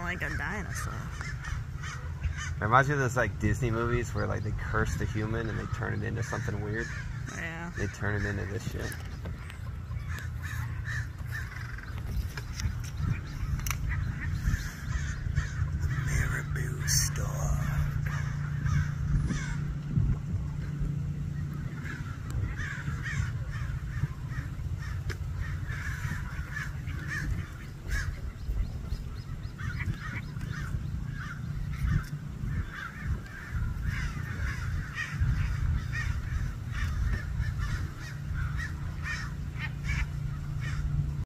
like a dinosaur. It reminds me of those like Disney movies where like they curse the human and they turn it into something weird. Yeah. They turn it into this shit.